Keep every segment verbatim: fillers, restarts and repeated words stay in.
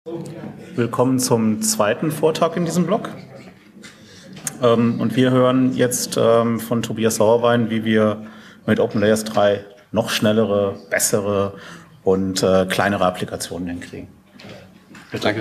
Willkommen zum zweiten Vortrag in diesem Blog. Ähm, und wir hören jetzt ähm, von Tobias Sauerwein, wie wir mit OpenLayers drei noch schnellere, bessere und äh, kleinere Applikationen hinkriegen. Bitte. Danke.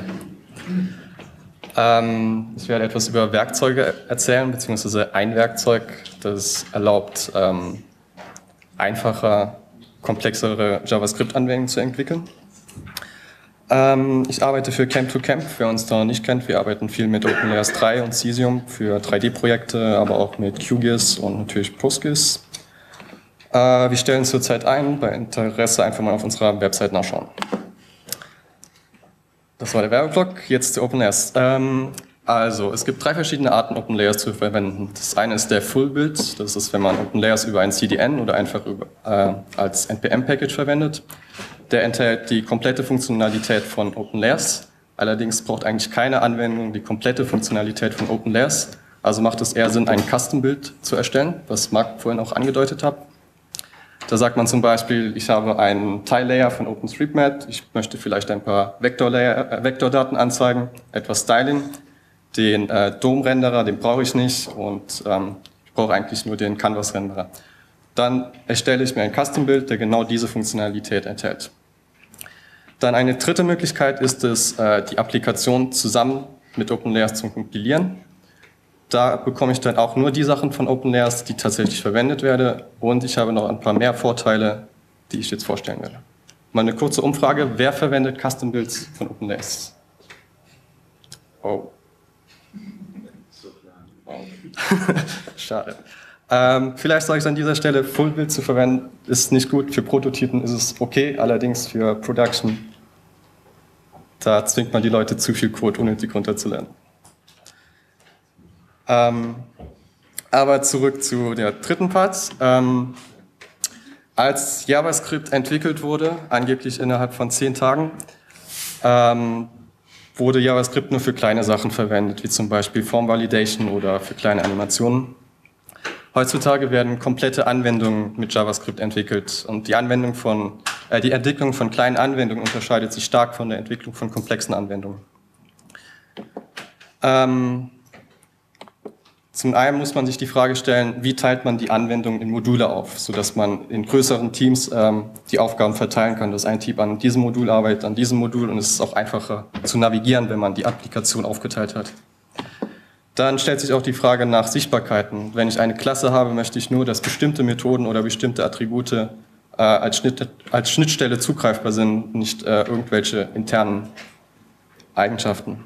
Ähm, ich werde etwas über Werkzeuge erzählen, beziehungsweise ein Werkzeug, das erlaubt, ähm, einfacher, komplexere JavaScript-Anwendungen zu entwickeln. Ähm, ich arbeite für Camp to Camp. Wer uns da noch nicht kennt, wir arbeiten viel mit OpenLayers drei und Cesium für drei D-Projekte, aber auch mit QGIS und natürlich PostGIS. Äh, wir stellen zurzeit ein, bei Interesse einfach mal auf unserer Website nachschauen. Das war der Werbeblock, jetzt zu OpenLayers. Ähm, also, es gibt drei verschiedene Arten, OpenLayers zu verwenden. Das eine ist der Full-Build, das ist, wenn man OpenLayers über ein C D N oder einfach über, äh, als N P M-Package verwendet. Der enthält die komplette Funktionalität von OpenLayers. Allerdings braucht eigentlich keine Anwendung die komplette Funktionalität von OpenLayers. Also macht es eher Sinn, ein Custom-Build zu erstellen, was Marc vorhin auch angedeutet hat. Da sagt man zum Beispiel, ich habe einen Tile-Layer von OpenStreetMap, ich möchte vielleicht ein paar Vektor-Layer, äh, Vektordaten anzeigen, etwas Styling. Den äh, Dom-Renderer, den brauche ich nicht und ähm, ich brauche eigentlich nur den Canvas-Renderer. Dann erstelle ich mir ein Custom-Build, der genau diese Funktionalität enthält. Dann eine dritte Möglichkeit ist es, äh, die Applikation zusammen mit OpenLayers zu kompilieren. Da bekomme ich dann auch nur die Sachen von OpenLayers, die tatsächlich verwendet werden. Und ich habe noch ein paar mehr Vorteile, die ich jetzt vorstellen werde. Mal eine kurze Umfrage. Wer verwendet Custom Builds von OpenLayers? Oh. Oh. Schade. Ähm, vielleicht sage ich an dieser Stelle, Full Build zu verwenden ist nicht gut. Für Prototypen ist es okay. Allerdings für Production, da zwingt man die Leute zu viel Code unnötig runterzulernen. Ähm, aber zurück zu der dritten Part. Ähm, als JavaScript entwickelt wurde, angeblich innerhalb von zehn Tagen, ähm, wurde JavaScript nur für kleine Sachen verwendet, wie zum Beispiel Form Validation oder für kleine Animationen. Heutzutage werden komplette Anwendungen mit JavaScript entwickelt und die, Anwendung von, äh, die Entwicklung von kleinen Anwendungen unterscheidet sich stark von der Entwicklung von komplexen Anwendungen. Ähm, Zum einen muss man sich die Frage stellen, wie teilt man die Anwendung in Module auf, sodass man in größeren Teams ähm, die Aufgaben verteilen kann, dass ein Team an diesem Modul arbeitet, an diesem Modul, und es ist auch einfacher zu navigieren, wenn man die Applikation aufgeteilt hat. Dann stellt sich auch die Frage nach Sichtbarkeiten. Wenn ich eine Klasse habe, möchte ich nur, dass bestimmte Methoden oder bestimmte Attribute äh, als, Schnitt, als Schnittstelle zugreifbar sind, nicht äh, irgendwelche internen Eigenschaften.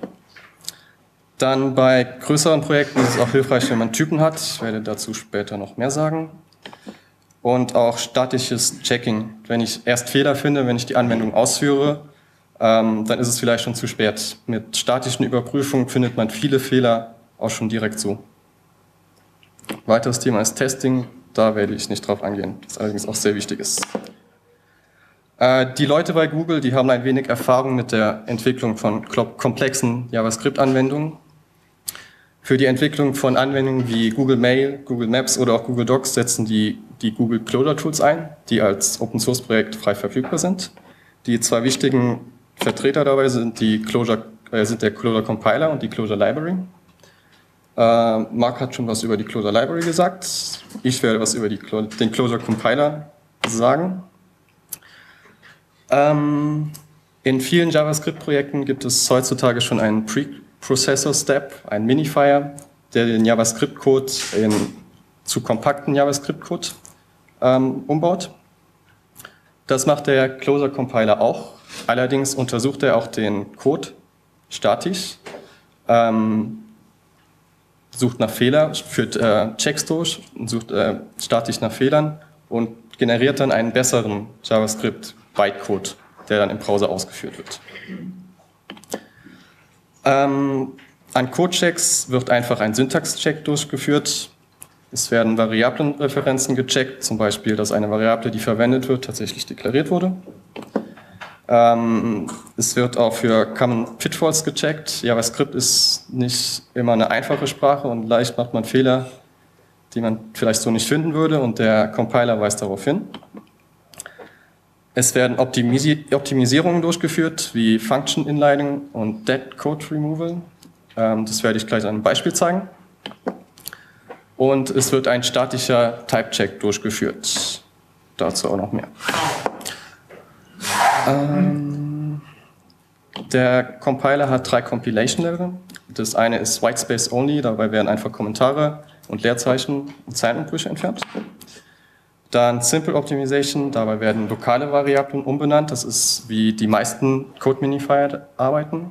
Dann bei größeren Projekten ist es auch hilfreich, wenn man Typen hat. Ich werde dazu später noch mehr sagen. Und auch statisches Checking. Wenn ich erst Fehler finde, wenn ich die Anwendung ausführe, ähm, dann ist es vielleicht schon zu spät. Mit statischen Überprüfungen findet man viele Fehler auch schon direkt so. Weiteres Thema ist Testing. Da werde ich nicht drauf eingehen, das allerdings auch sehr wichtig ist. Äh, die Leute bei Google, die haben ein wenig Erfahrung mit der Entwicklung von komplexen JavaScript-Anwendungen. Für die Entwicklung von Anwendungen wie Google Mail, Google Maps oder auch Google Docs setzen die die Google Clojure Tools ein, die als Open-Source-Projekt frei verfügbar sind. Die zwei wichtigen Vertreter dabei sind, die Clojure, äh, sind der Clojure Compiler und die Clojure Library. Äh, Marc hat schon was über die Clojure Library gesagt. Ich werde was über die, den Clojure Compiler sagen. Ähm, in vielen JavaScript-Projekten gibt es heutzutage schon einen Preprocessor-Step, einen Minifier, der den JavaScript-Code zu kompakten JavaScript-Code ähm, umbaut. Das macht der Clojure-Compiler auch. Allerdings untersucht er auch den Code statisch, ähm, sucht nach Fehlern, führt äh, Checks durch, sucht äh, statisch nach Fehlern und generiert dann einen besseren JavaScript-Bytecode, der dann im Browser ausgeführt wird. Ähm, an Code-Checks wird einfach ein Syntax-Check durchgeführt. Es werden Variablenreferenzen gecheckt, zum Beispiel, dass eine Variable, die verwendet wird, tatsächlich deklariert wurde. Ähm, es wird auch für Common Pitfalls gecheckt. JavaScript ist nicht immer eine einfache Sprache und leicht macht man Fehler, die man vielleicht so nicht finden würde, und der Compiler weist darauf hin. Es werden Optimisi Optimisierungen durchgeführt, wie Function Inlining und Dead Code Removal. Ähm, das werde ich gleich an einem Beispiel zeigen. Und es wird ein statischer Type-Check durchgeführt. Dazu auch noch mehr. Ähm, der Compiler hat drei Compilation-Level. Das eine ist Whitespace Only, dabei werden einfach Kommentare und Leerzeichen und Zeilenumbrüche entfernt. Dann Simple Optimization, dabei werden lokale Variablen umbenannt. Das ist, wie die meisten Code-Minifier arbeiten.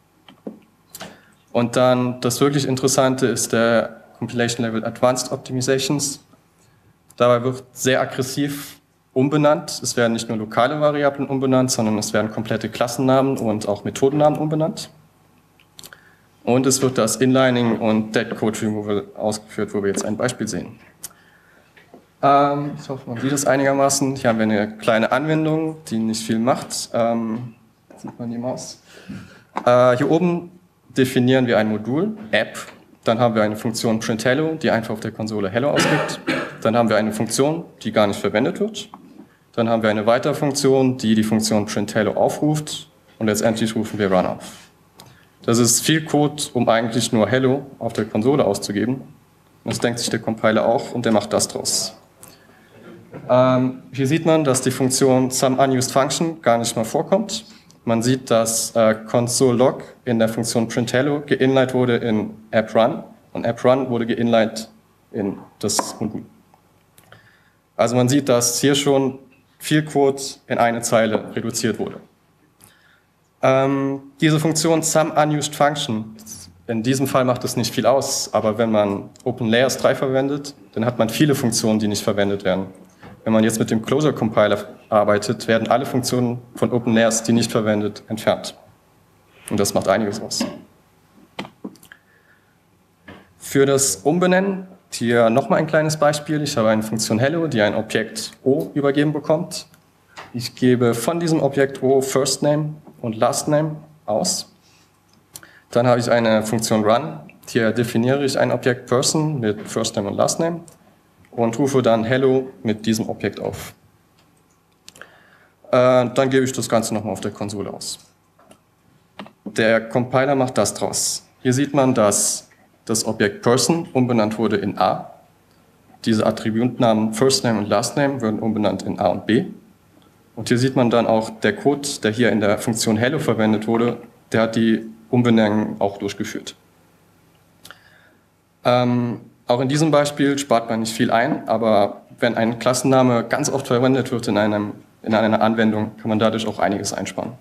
Und dann das wirklich Interessante ist der Compilation Level Advanced Optimizations. Dabei wird sehr aggressiv umbenannt. Es werden nicht nur lokale Variablen umbenannt, sondern es werden komplette Klassennamen und auch Methodennamen umbenannt. Und es wird das Inlining und Dead Code Removal ausgeführt, wo wir jetzt ein Beispiel sehen. Ähm, ich hoffe, man sieht das einigermaßen. Hier haben wir eine kleine Anwendung, die nicht viel macht. Ähm, sieht man die Maus. Äh, hier oben definieren wir ein Modul, App. Dann haben wir eine Funktion printHello, die einfach auf der Konsole Hello ausgibt. Dann haben wir eine Funktion, die gar nicht verwendet wird. Dann haben wir eine weitere Funktion, die die Funktion printHello aufruft. Und letztendlich rufen wir Run auf. Das ist viel Code, um eigentlich nur Hello auf der Konsole auszugeben. Das denkt sich der Compiler auch und der macht das draus. Ähm, hier sieht man, dass die Funktion SomeUnusedFunction gar nicht mal vorkommt. Man sieht, dass äh, console.log in der Funktion printHello geinline wurde in AppRun und AppRun wurde geinline in das Modul. Also man sieht, dass hier schon viel Code in eine Zeile reduziert wurde. Ähm, diese Funktion SomeUnusedFunction, in diesem Fall macht es nicht viel aus, aber wenn man OpenLayers drei verwendet, dann hat man viele Funktionen, die nicht verwendet werden. Wenn man jetzt mit dem Closure Compiler arbeitet, werden alle Funktionen von OpenLayers, die nicht verwendet, entfernt. Und das macht einiges aus. Für das Umbenennen hier nochmal ein kleines Beispiel. Ich habe eine Funktion Hello, die ein Objekt O übergeben bekommt. Ich gebe von diesem Objekt O First Name und Last Name aus. Dann habe ich eine Funktion Run. Hier definiere ich ein Objekt Person mit First Name und Last Name und rufe dann Hello mit diesem Objekt auf. Äh, dann gebe ich das Ganze nochmal auf der Konsole aus. Der Compiler macht das draus. Hier sieht man, dass das Objekt Person umbenannt wurde in A. Diese Attributnamen First Name und Last Name werden umbenannt in A und B. Und hier sieht man dann auch, der Code, der hier in der Funktion Hello verwendet wurde, der hat die Umbenennung auch durchgeführt. Ähm, auch in diesem Beispiel spart man nicht viel ein, aber wenn ein Klassenname ganz oft verwendet wird in, einem, in einer Anwendung, kann man dadurch auch einiges einsparen.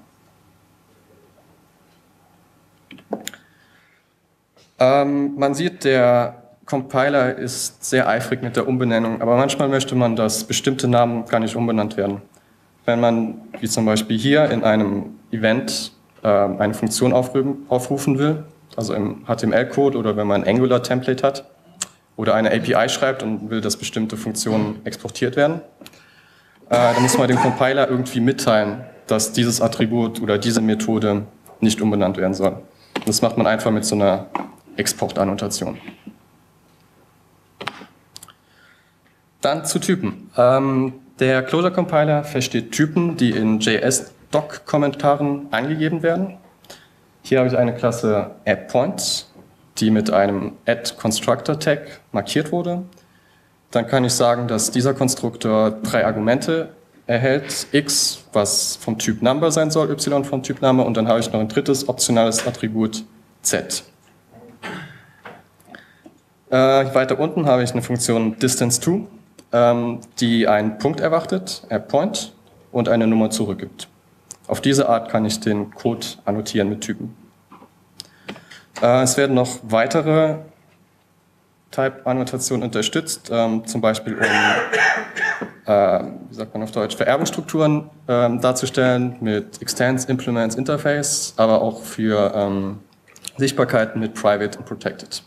Ähm, man sieht, der Compiler ist sehr eifrig mit der Umbenennung, aber manchmal möchte man, dass bestimmte Namen gar nicht umbenannt werden. Wenn man, wie zum Beispiel hier, in einem Event äh, eine Funktion aufrufen, aufrufen will, also im H T M L-Code oder wenn man ein Angular-Template hat oder eine A P I schreibt und will, dass bestimmte Funktionen exportiert werden, äh, dann muss man dem Compiler irgendwie mitteilen, dass dieses Attribut oder diese Methode nicht umbenannt werden soll. Das macht man einfach mit so einer Exportannotation. Dann zu Typen. Ähm, der Closure Compiler versteht Typen, die in J S-Doc-Kommentaren eingegeben werden. Hier habe ich eine Klasse AppPoint, die mit einem add-constructor-Tag markiert wurde. Dann kann ich sagen, dass dieser Konstruktor drei Argumente erhält, x, was vom Typ Number sein soll, y vom Typ Number, und dann habe ich noch ein drittes optionales Attribut z. Äh, weiter unten habe ich eine Funktion DistanceTo, ähm, die einen Punkt erwartet, AppPoint, und eine Nummer zurückgibt. Auf diese Art kann ich den Code annotieren mit Typen. Äh, es werden noch weitere Type-Annotationen unterstützt, ähm, zum Beispiel um, äh, wie sagt man auf Deutsch, Vererbungsstrukturen ähm, darzustellen mit Extends, Implements, Interface, aber auch für ähm, Sichtbarkeiten mit Private und Protected.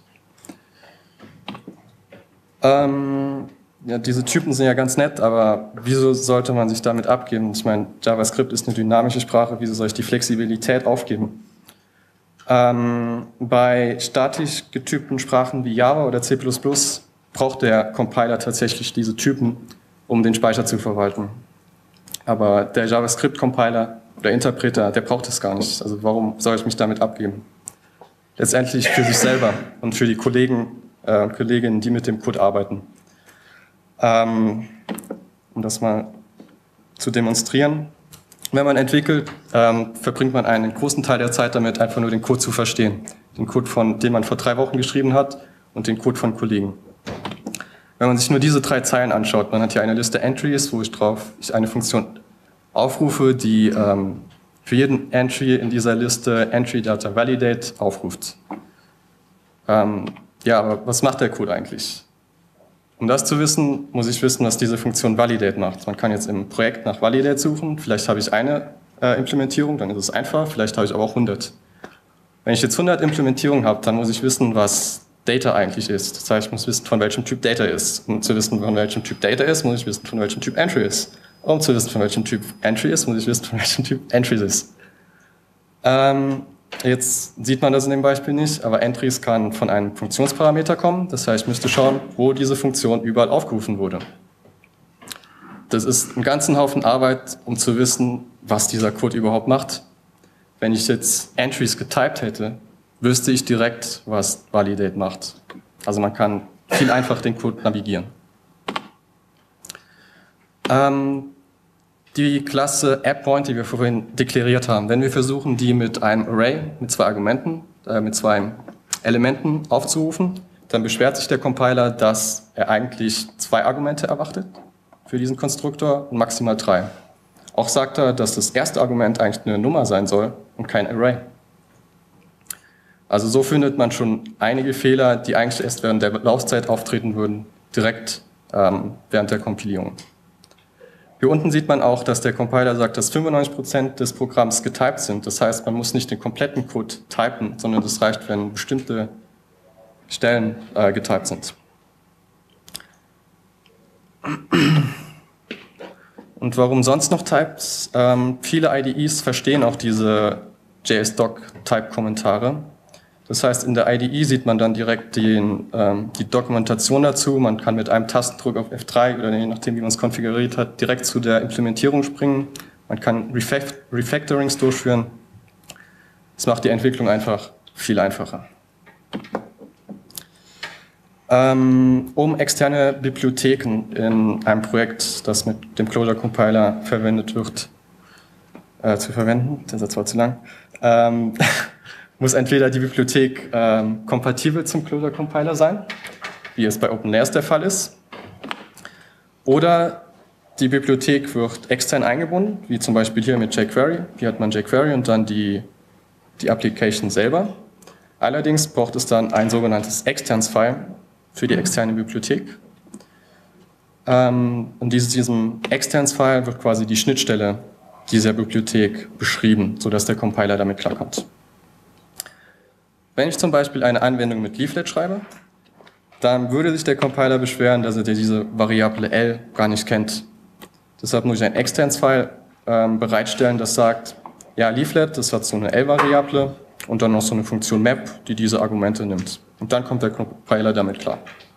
Ähm, ja, diese Typen sind ja ganz nett, aber wieso sollte man sich damit abgeben? Ich meine, JavaScript ist eine dynamische Sprache, wieso soll ich die Flexibilität aufgeben? Ähm, bei statisch getypten Sprachen wie Java oder C plus plus braucht der Compiler tatsächlich diese Typen, um den Speicher zu verwalten. Aber der JavaScript-Compiler oder Interpreter, der braucht es gar nicht. Also warum soll ich mich damit abgeben? Letztendlich für sich selber und für die Kollegen äh, und Kolleginnen, die mit dem Code arbeiten. Ähm, um das mal zu demonstrieren. Wenn man entwickelt, ähm, verbringt man einen großen Teil der Zeit damit, einfach nur den Code zu verstehen. Den Code, von, den man vor drei Wochen geschrieben hat und den Code von Kollegen. Wenn man sich nur diese drei Zeilen anschaut, man hat hier eine Liste Entries, wo ich drauf ich eine Funktion aufrufe, die ähm, für jeden Entry in dieser Liste Entry Data Validate aufruft. Ähm, ja, aber was macht der Code eigentlich? Um das zu wissen, muss ich wissen, was diese Funktion Validate macht. Man kann jetzt im Projekt nach Validate suchen. Vielleicht habe ich eine äh, Implementierung, dann ist es einfach. Vielleicht habe ich aber auch hundert. Wenn ich jetzt hundert Implementierungen habe, dann muss ich wissen, was Data eigentlich ist. Das heißt, ich muss wissen, von welchem Typ Data ist. Um zu wissen, von welchem Typ Data ist, muss ich wissen, von welchem Typ Entry ist. Um zu wissen, von welchem Typ Entry ist, muss ich wissen, von welchem Typ Entry ist. Ähm, jetzt sieht man das in dem Beispiel nicht, aber Entries kann von einem Funktionsparameter kommen. Das heißt, ich müsste schauen, wo diese Funktion überall aufgerufen wurde. Das ist ein ganzen Haufen Arbeit, um zu wissen, was dieser Code überhaupt macht. Wenn ich jetzt Entries getypt hätte, wüsste ich direkt, was Validate macht. Also man kann viel einfacher den Code navigieren. Ähm, die Klasse AppPoint, die wir vorhin deklariert haben, wenn wir versuchen, die mit einem Array, mit zwei Argumenten, äh, mit zwei Elementen aufzurufen, dann beschwert sich der Compiler, dass er eigentlich zwei Argumente erwartet für diesen Konstruktor und maximal drei. Auch sagt er, dass das erste Argument eigentlich eine Nummer sein soll und kein Array. Also so findet man schon einige Fehler, die eigentlich erst während der Laufzeit auftreten würden, direkt ähm, während der Kompilierung. Hier unten sieht man auch, dass der Compiler sagt, dass fünfundneunzig Prozent des Programms getypt sind. Das heißt, man muss nicht den kompletten Code typen, sondern es reicht, wenn bestimmte Stellen äh, getypt sind. Und warum sonst noch Types? Ähm, viele I D Es verstehen auch diese J S-Doc-Type-Kommentare. Das heißt, in der I D E sieht man dann direkt den, ähm, die Dokumentation dazu. Man kann mit einem Tastendruck auf F drei oder je nachdem, wie man es konfiguriert hat, direkt zu der Implementierung springen. Man kann Refact Refactorings durchführen. Das macht die Entwicklung einfach viel einfacher. Ähm, um externe Bibliotheken in einem Projekt, das mit dem Clojure Compiler verwendet wird, äh, zu verwenden, der Satz war zu lang, ähm, muss entweder die Bibliothek ähm, kompatibel zum Clojure Compiler sein, wie es bei OpenLayers der Fall ist, oder die Bibliothek wird extern eingebunden, wie zum Beispiel hier mit jQuery. Hier hat man jQuery und dann die, die Application selber. Allerdings braucht es dann ein sogenanntes externes File für die externe Bibliothek. Ähm, und dieses, diesem externes File wird quasi die Schnittstelle dieser Bibliothek beschrieben, sodass der Compiler damit klarkommt. Wenn ich zum Beispiel eine Anwendung mit Leaflet schreibe, dann würde sich der Compiler beschweren, dass er diese Variable L gar nicht kennt. Deshalb muss ich ein externes File ähm, bereitstellen, das sagt, ja, Leaflet, das hat so eine L-Variable und dann noch so eine Funktion Map, die diese Argumente nimmt. Und dann kommt der Compiler damit klar.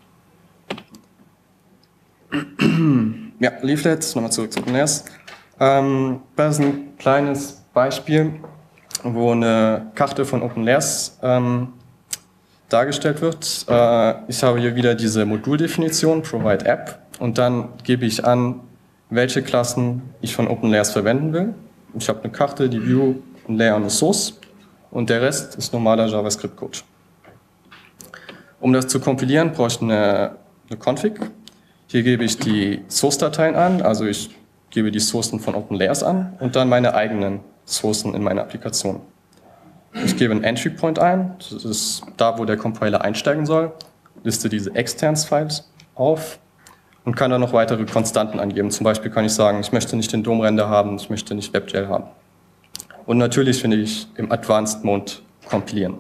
Ja, Leaflet, nochmal zurück zu OpenLayers. Ähm, das ist ein kleines Beispiel, wo eine Karte von OpenLayers ähm, dargestellt wird. Äh, ich habe hier wieder diese Moduldefinition, Provide App, und dann gebe ich an, welche Klassen ich von OpenLayers verwenden will. Ich habe eine Karte, die View, ein Layer und eine Source, und der Rest ist normaler JavaScript-Code. Um das zu kompilieren, brauche ich eine, eine Config. Hier gebe ich die Source-Dateien an, also ich gebe die Sourcen von OpenLayers an und dann meine eigenen Sourcen in meiner Applikation. Ich gebe einen Entry Point ein, das ist da, wo der Compiler einsteigen soll, liste diese externen Files auf und kann dann noch weitere Konstanten angeben. Zum Beispiel kann ich sagen, ich möchte nicht den D O M-Render haben, ich möchte nicht WebGL haben. Und natürlich finde ich im Advanced Mode kompilieren.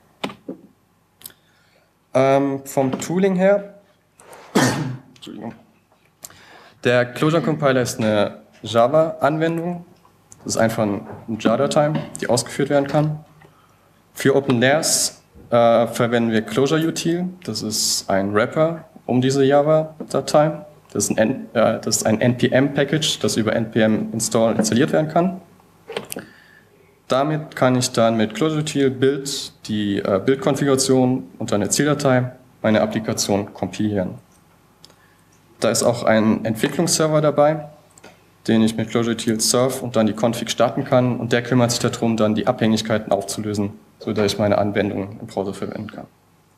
Ähm, vom Tooling her, Entschuldigung. Der Clojure Compiler ist eine Java-Anwendung. Das ist einfach eine jar-Datei, die ausgeführt werden kann. Für OpenLayers äh, verwenden wir Clojure Util. Das ist ein Wrapper um diese Java-Datei. Das ist ein, äh, das ist ein N P M-Package, das über N P M Install installiert werden kann. Damit kann ich dann mit Clojure Build die äh, Bildkonfiguration und eine Zieldatei meine Applikation kompilieren. Da ist auch ein Entwicklungsserver dabei, den ich mit Clojure surf und dann die Config starten kann, und der kümmert sich darum, dann die Abhängigkeiten aufzulösen, sodass ich meine Anwendung im Browser verwenden kann.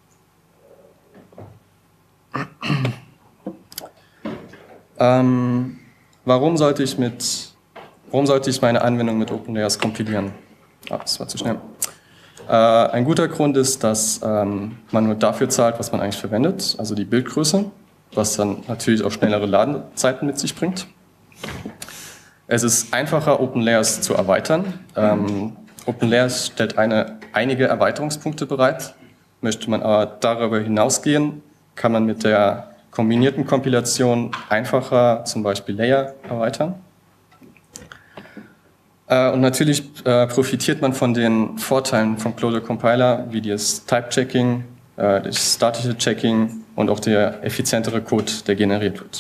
ähm, warum sollte ich mit, warum sollte ich meine Anwendung mit OpenLayers kompilieren? Ah, das war zu schnell. Äh, ein guter Grund ist, dass ähm, man nur dafür zahlt, was man eigentlich verwendet, also die Bildgröße, was dann natürlich auch schnellere Ladezeiten mit sich bringt. Es ist einfacher, OpenLayers zu erweitern. Ähm, OpenLayers stellt eine, einige Erweiterungspunkte bereit. Möchte man aber darüber hinausgehen, kann man mit der kombinierten Kompilation einfacher zum Beispiel Layer erweitern. Äh, und natürlich äh, profitiert man von den Vorteilen vom Clojure Compiler, wie das Type-Checking, äh, das statische Checking und auch der effizientere Code, der generiert wird.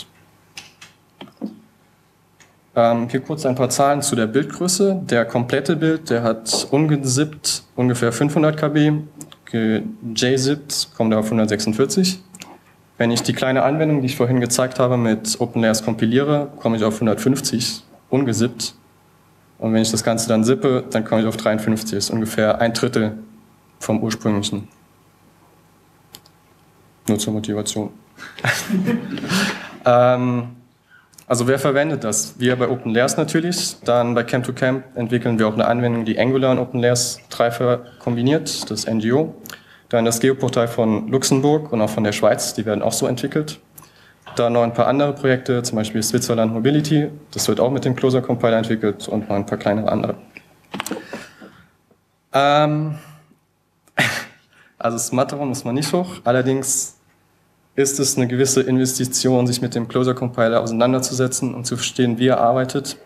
Ähm, hier kurz ein paar Zahlen zu der Bildgröße. Der komplette Bild, der hat ungezippt ungefähr fünfhundert Kilobyte, gzippt kommt er auf hundertsechsundvierzig. Wenn ich die kleine Anwendung, die ich vorhin gezeigt habe, mit OpenLayers kompiliere, komme ich auf hundertfünfzig ungezippt. Und wenn ich das Ganze dann zippe, dann komme ich auf dreiundfünfzig. Das ist ungefähr ein Drittel vom ursprünglichen. Nur zur Motivation. ähm, Also wer verwendet das? Wir bei OpenLayers natürlich. Dann bei Cam to Cam entwickeln wir auch eine Anwendung, die Angular und OpenLayers Treiber kombiniert, das N G O. Dann das Geoportal von Luxemburg und auch von der Schweiz, die werden auch so entwickelt. Dann noch ein paar andere Projekte, zum Beispiel Switzerland Mobility, das wird auch mit dem Clojure Compiler entwickelt, und noch ein paar kleinere andere. Ähm also das Smartphone muss man nicht hoch, allerdings ist es eine gewisse Investition, sich mit dem Clojure Compiler auseinanderzusetzen und zu verstehen, wie er arbeitet.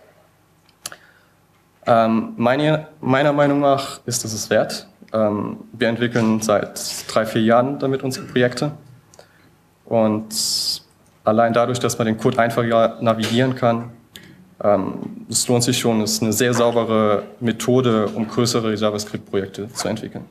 Ähm, meine, meiner Meinung nach ist es es wert. Ähm, wir entwickeln seit drei, vier Jahren damit unsere Projekte. Und allein dadurch, dass man den Code einfach navigieren kann, ähm, es lohnt sich schon. Es ist eine sehr saubere Methode, um größere JavaScript-Projekte zu entwickeln.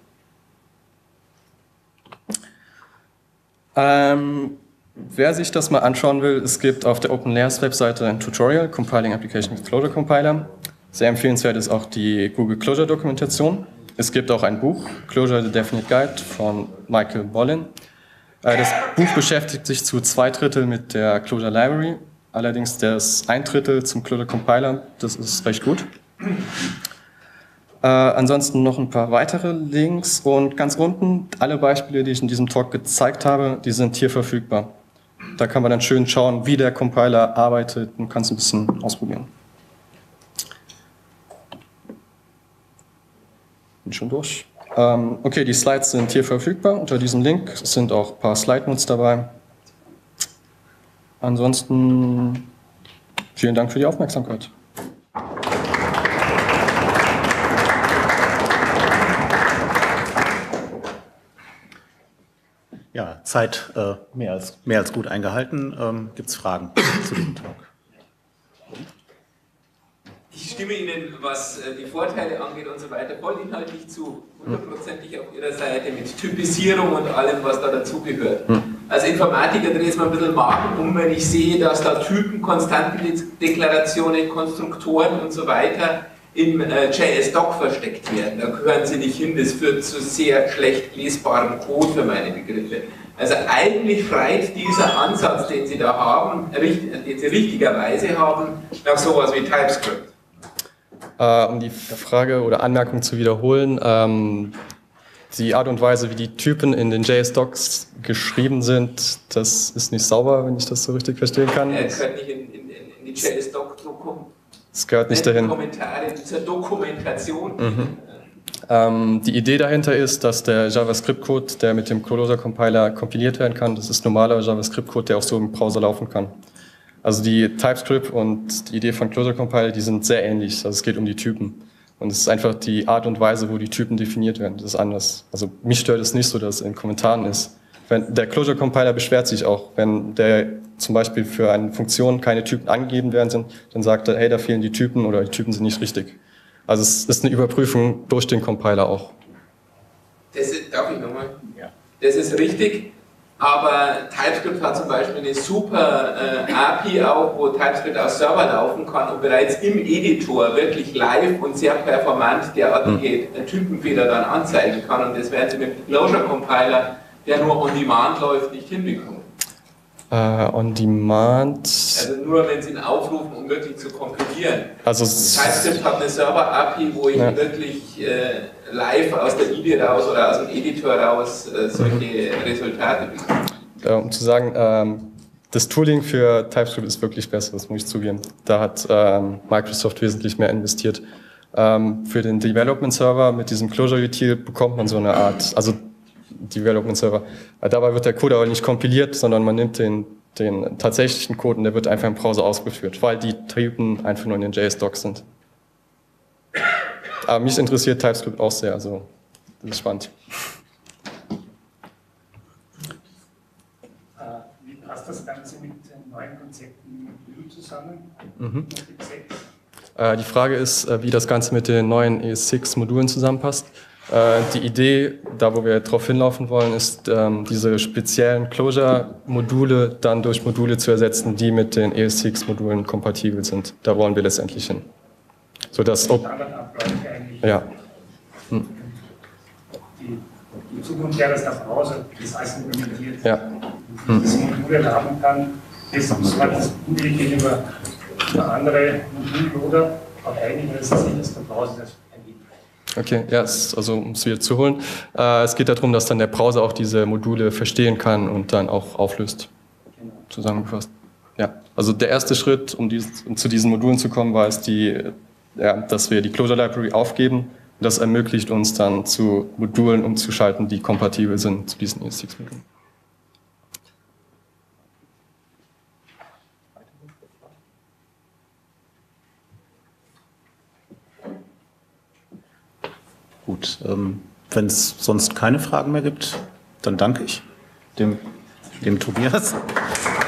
Ähm, wer sich das mal anschauen will, es gibt auf der OpenLayers Webseite ein Tutorial, Compiling Application with Clojure Compiler. Sehr empfehlenswert ist auch die Google Clojure Dokumentation. Es gibt auch ein Buch, Clojure The Definite Guide von Michael Bollin. Äh, das Buch beschäftigt sich zu zwei Drittel mit der Clojure Library, allerdings das ein Drittel zum Clojure Compiler, das ist recht gut. Äh, ansonsten noch ein paar weitere Links, und ganz unten alle Beispiele, die ich in diesem Talk gezeigt habe, die sind hier verfügbar. Da kann man dann schön schauen, wie der Compiler arbeitet, und kann es ein bisschen ausprobieren. Bin schon durch. Ähm, okay, die Slides sind hier verfügbar unter diesem Link. Es sind auch ein paar Slide-Notes dabei. Ansonsten vielen Dank für die Aufmerksamkeit. Ja, Zeit äh, mehr, als, mehr als gut eingehalten. Ähm, Gibt es Fragen zu diesem Talk? Ich stimme Ihnen, was die Vorteile angeht und so weiter, voll inhaltlich zu, hundertprozentig auf Ihrer Seite mit Typisierung und allem, was da dazugehört. Als Informatiker dreht es mir ein bisschen Magen um, wenn ich sehe, dass da Typen, Konstantendeklarationen, Konstruktoren und so weiter im äh, J S-Doc versteckt werden. Da gehören sie nicht hin, das führt zu sehr schlecht lesbarem Code für meine Begriffe. Also eigentlich freit dieser Ansatz, den Sie da haben, richt, den Sie richtigerweise haben, nach sowas wie TypeScript. Äh, um die Frage oder Anmerkung zu wiederholen, ähm, die Art und Weise, wie die Typen in den J S-Docs geschrieben sind, das ist nicht sauber, wenn ich das so richtig verstehen kann. Es gehört nicht in, in, in die J S-Doc-Dokumentation. Es gehört nicht dahin. Kommentare zur Dokumentation. Mhm. Ähm, die Idee dahinter ist, dass der JavaScript-Code, der mit dem Clojure Compiler kompiliert werden kann, das ist normaler JavaScript-Code, der auch so im Browser laufen kann. Also die TypeScript und die Idee von Clojure Compiler, die sind sehr ähnlich. Also es geht um die Typen. Und es ist einfach die Art und Weise, wo die Typen definiert werden. Das ist anders. Also mich stört es nicht so, dass es in Kommentaren ist. wenn, der Clojure Compiler beschwert sich auch, wenn der zum Beispiel für eine Funktion keine Typen angegeben werden sind, dann sagt er, hey, da fehlen die Typen oder die Typen sind nicht richtig. Also es ist eine Überprüfung durch den Compiler auch. Das ist, darf ich nochmal? Ja. Das ist richtig, aber TypeScript hat zum Beispiel eine super äh, A P I auch, wo TypeScript aus Server laufen kann und bereits im Editor wirklich live und sehr performant derartige hm. Typenfehler dann anzeigen kann, und das werden Sie mit dem Clojure Compiler, der nur on demand läuft, nicht hinbekommen. Uh, on demand. Also nur wenn Sie ihn aufrufen, um wirklich zu kompilieren. Also TypeScript hat eine Server-A P I, wo ich ja. wirklich äh, live aus der I D E raus oder aus dem Editor raus äh, solche mhm. Resultate bekomme. Ja, um zu sagen, ähm, das Tooling für TypeScript ist wirklich besser, das muss ich zugeben. Da hat ähm, Microsoft wesentlich mehr investiert. Ähm, für den Development Server mit diesem Clojure Util bekommt man so eine Art, also Development Server. Dabei wird der Code aber nicht kompiliert, sondern man nimmt den, den tatsächlichen Code und der wird einfach im Browser ausgeführt, weil die Typen einfach nur in den J S-Docs sind. Aber mich interessiert TypeScript auch sehr, also das ist spannend. Wie passt das Ganze mit den neuen Konzepten zusammen? Mhm. Die Frage ist, wie das Ganze mit den neuen E S sechs Modulen zusammenpasst. Die Idee, da wo wir drauf hinlaufen wollen, ist, diese speziellen Clojure-Module dann durch Module zu ersetzen, die mit den E S sechs Modulen kompatibel sind. Da wollen wir letztendlich hin. Sodass ja. Hm. Die, die Zukunft wäre, dass der Browser das alles implementiert. Ja. Hm. Das Modul haben kann, das muss man das Modul gegenüber andere Modulloader, aber eigentlich ist es nicht, dass der Browser das. Okay, ja, es, also um es wieder zu holen. Äh, es geht darum, dass dann der Browser auch diese Module verstehen kann und dann auch auflöst. Zusammengefasst. Ja, also der erste Schritt, um, dies, um zu diesen Modulen zu kommen, war es, die, ja, dass wir die Clojure Library aufgeben. Das ermöglicht uns dann, zu Modulen umzuschalten, die kompatibel sind zu diesen E S sechs Modulen. Gut, ähm, wenn es sonst keine Fragen mehr gibt, dann danke ich dem, dem Tobias.